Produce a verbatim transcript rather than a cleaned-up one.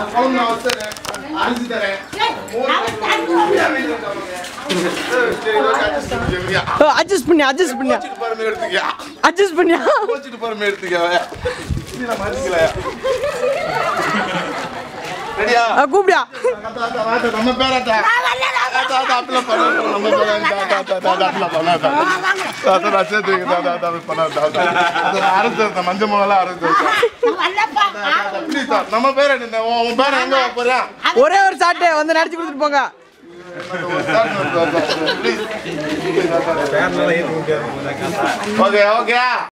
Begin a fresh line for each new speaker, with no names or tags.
adjust பண்ணி adjust பண்ணி adjust பண்ணியா கூப்பிடியா
நம்ம பேராட்டா மஞ்சள் மூலம் நம்ம பேர உன் பேர எங்க போறியா
ஒரே ஒரு சாட்டை வந்து நடிச்சு கொடுத்துட்டு போங்க
ஓகே ஓகே